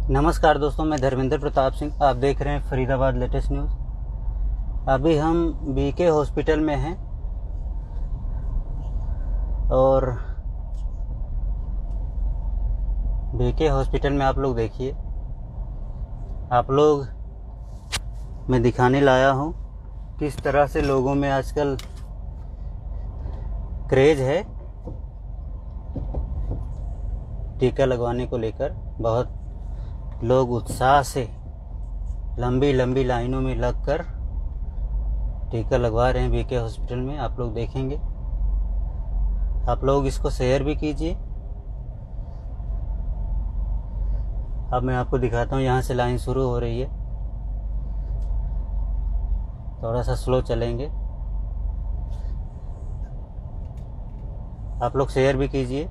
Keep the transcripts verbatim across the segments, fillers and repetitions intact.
नमस्कार दोस्तों, मैं धर्मेंद्र प्रताप सिंह। आप देख रहे हैं फरीदाबाद लेटेस्ट न्यूज़। अभी हम बीके हॉस्पिटल में हैं और बीके हॉस्पिटल में आप लोग देखिए, आप लोग मैं दिखाने लाया हूँ किस तरह से लोगों में आजकल क्रेज है टीका लगवाने को लेकर। बहुत लोग उत्साह से लंबी लंबी लाइनों में लगकर टीका लगवा रहे हैं बीके हॉस्पिटल में। आप लोग देखेंगे, आप लोग इसको शेयर भी कीजिए। अब मैं आपको दिखाता हूँ, यहाँ से लाइन शुरू हो रही है। थोड़ा सा स्लो चलेंगे, आप लोग शेयर भी कीजिए।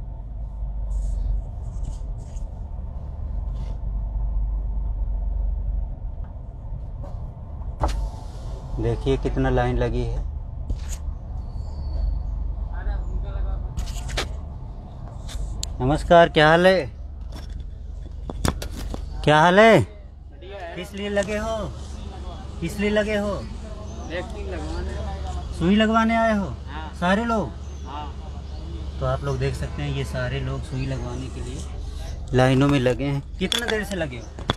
देखिए कितना लाइन लगी है। नमस्कार, क्या हाल है? क्या हाल है? किस लिए लगे हो? किस लिए लगे हो? सुई लगवाने आए हो? हाँ। सारे लोग? हाँ। तो आप लोग देख सकते हैं, ये सारे लोग सुई लगवाने के लिए लाइनों में लगे हैं। कितना देर से लगे हो?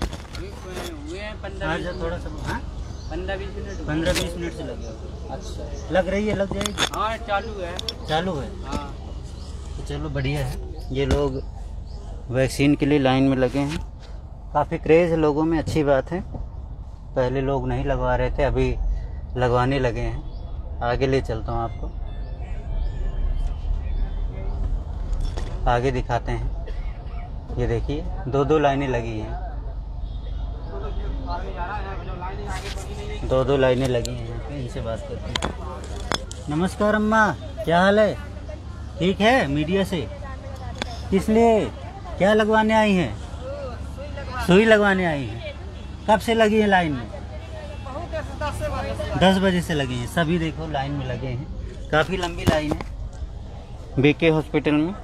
थोड़ा सा पंद्रह बीस मिनट पंद्रह बीस मिनट से लगे हो। अच्छा, लग रही है? लग जाएगी? हाँ, चालू है। चालू है? हाँ। तो चलो बढ़िया है। ये लोग वैक्सीन के लिए लाइन में लगे हैं। काफ़ी क्रेज़ है लोगों में, अच्छी बात है। पहले लोग नहीं लगवा रहे थे, अभी लगवाने लगे हैं। आगे ले चलता हूँ आपको, आगे दिखाते हैं। ये देखिए, दो दो लाइनें लगी हैं, दो दो लाइनें लगी हैं यहाँ पे। इनसे बात करते हैं। नमस्कार अम्मा, क्या हाल है? ठीक है? मीडिया से किस लिए, क्या लगवाने आई हैं? सुई लगवाने आई हैं। कब से लगी है लाइन में? दस बजे से लगी हैं। सभी देखो लाइन में लगे हैं। काफ़ी लंबी लाइन है बीके हॉस्पिटल में।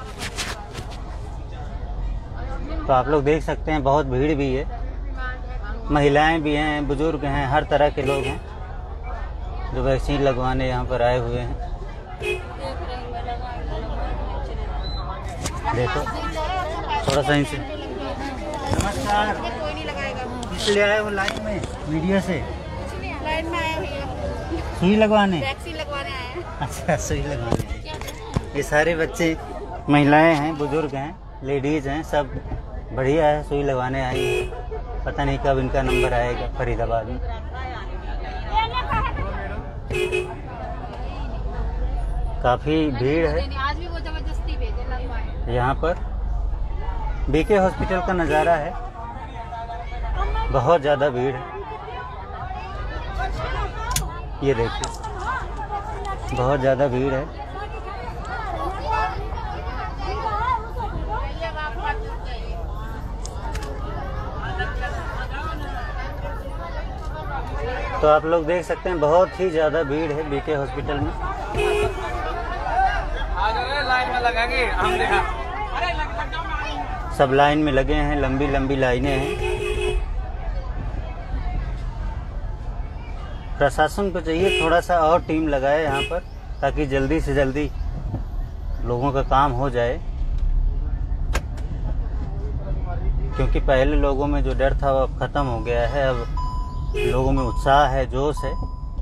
तो आप लोग देख सकते हैं, बहुत भीड़ भी है। महिलाएं भी हैं, बुजुर्ग हैं, हर तरह के लोग हैं जो वैक्सीन लगवाने यहाँ पर आए हुए हैं। देखो थोड़ा सा इनसे। नमस्कार, इसलिए आए हो लाइन में? मीडिया से लाइन में आए हो? सुई लगवाने? वैक्सीन लगवाने आए हैं। अच्छा, सुई लगवाने। ये सारे बच्चे, महिलाएं हैं, बुजुर्ग हैं, लेडीज हैं, सब बढ़िया है। सुई लगवाने आई है। पता नहीं कब इनका नंबर आएगा फरीदाबाद में। काफ़ी भीड़ है यहाँ पर। बीके हॉस्पिटल का नज़ारा है, बहुत ज़्यादा भीड़ है। ये देखिए, बहुत ज़्यादा भीड़ है। तो आप लोग देख सकते हैं, बहुत ही ज़्यादा भीड़ है बीके हॉस्पिटल में। लाइन में लगेंगे हम देखा। सब लाइन में लगे हैं, लंबी लंबी लाइनें हैं। प्रशासन को चाहिए थोड़ा सा और टीम लगाए यहाँ पर, ताकि जल्दी से जल्दी लोगों का काम हो जाए। क्योंकि पहले लोगों में जो डर था वो अब ख़त्म हो गया है। अब लोगों में उत्साह है, जोश है।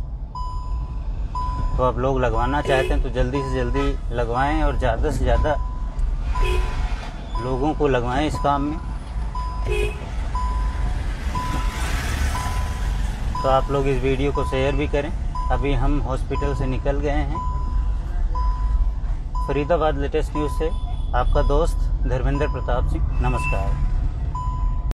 तो अब लोग लगवाना चाहते हैं तो जल्दी से जल्दी लगवाएं और ज़्यादा से ज़्यादा लोगों को लगवाएं इस काम में। तो आप लोग इस वीडियो को शेयर भी करें। अभी हम हॉस्पिटल से निकल गए हैं। फरीदाबाद लेटेस्ट न्यूज़ से आपका दोस्त धर्मेंद्र प्रताप सिंह। नमस्कार।